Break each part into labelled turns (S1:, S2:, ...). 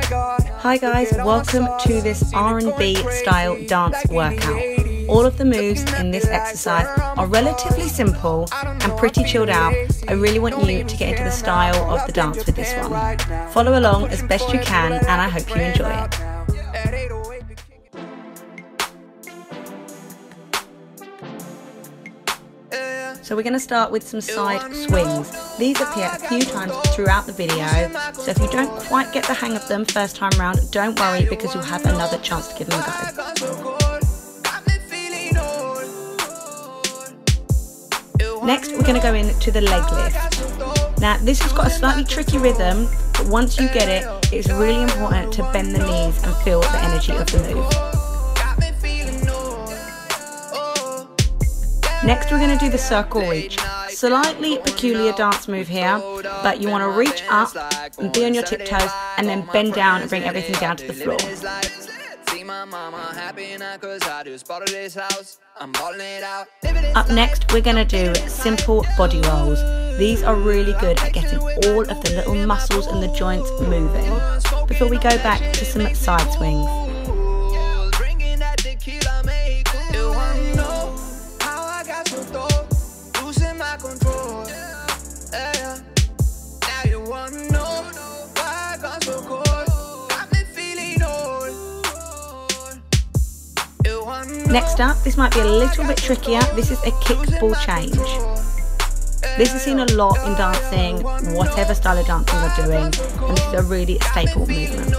S1: Hi guys, welcome to this R&B style dance workout. All of the moves in this exercise are relatively simple and pretty chilled out. I really want you to get into the style of the dance with this one. Follow along as best you can and I hope you enjoy it. So we're going to start with some side swings. These appear a few times throughout the video, so if you don't quite get the hang of them first time round, don't worry because you'll have another chance to give them a go. Next, we're going to go into the leg lift. Now, this has got a slightly tricky rhythm, but once you get it, it's really important to bend the knees and feel the energy of the move. Next we're going to do the circle reach. Slightly peculiar dance move here, but you want to reach up and be on your tiptoes and then bend down and bring everything down to the floor. Up next we're going to do simple body rolls. These are really good at getting all of the little muscles and the joints moving. Before we go back to some side swings. Next up, this might be a little bit trickier. This is a kickball change. This is seen a lot in dancing, whatever style of dancing you're doing, and this is a really staple movement.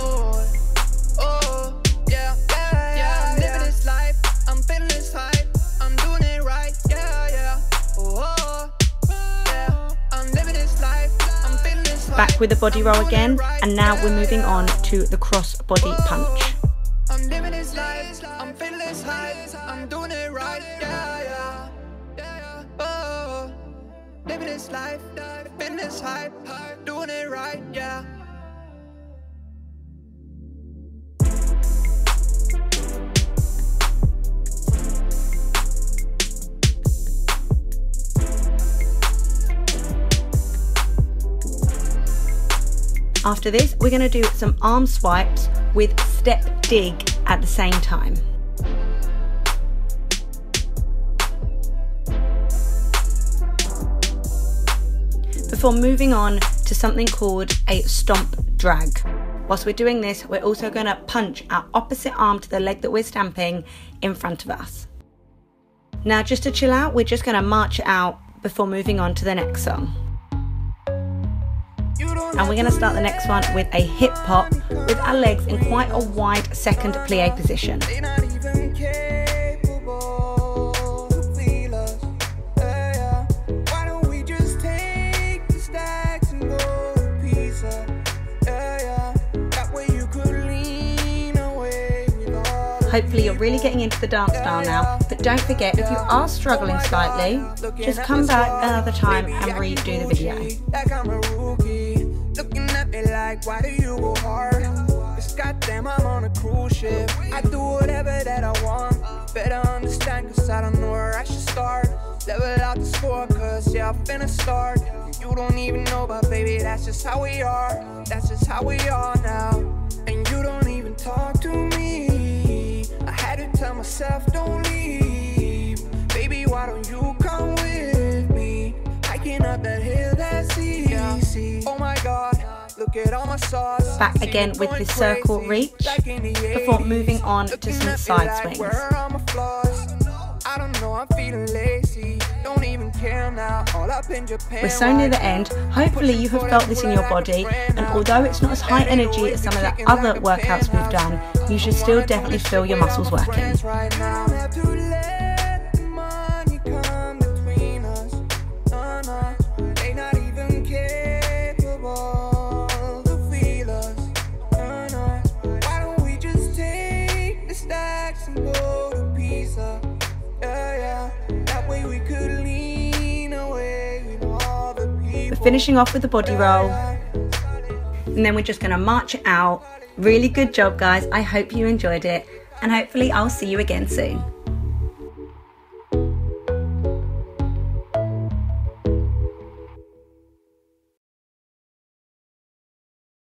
S1: Back with the body roll again, and now we're moving on to the cross body punch. I'm living this life, I'm feeling this high, I'm doing it right, yeah, oh, living this life, feeling this high, doing it right, yeah. After this, we're going to do some arm swipes with step dig at the same time. Before moving on to something called a stomp drag. Whilst we're doing this, we're also going to punch our opposite arm to the leg that we're stamping in front of us. Now, just to chill out, we're just going to march it out before moving on to the next song. And we're going to start the next one with a hip hop with our legs in quite a wide second plie position. Hopefully you're really getting into the dance style now, but don't forget, if you are struggling slightly, just come back another time and redo the video. Looking at me like, why do you go hard? Cause goddamn, I'm on a cruise ship. I do whatever that I want. Better understand, cause I don't know where I should start. Level out the score, cause yeah, I'm finna start. You don't even know, but baby, that's just how we are. That's just how we are now. And you don't even talk to me. I had to tell myself, don't leave. Baby, why don't you come with me? Hiking up that hill, that's easy. Oh my God, look at all my sauce. Back again with the circle reach before moving on to some side swings. We're so near the end. Hopefully you have felt this in your body, and although it's not as high energy as some of the other workouts we've done, you should still definitely feel your muscles working. Finishing off with the body roll, and then we're just going to march it out. Really good job guys, I hope you enjoyed it, and hopefully I'll see you again soon.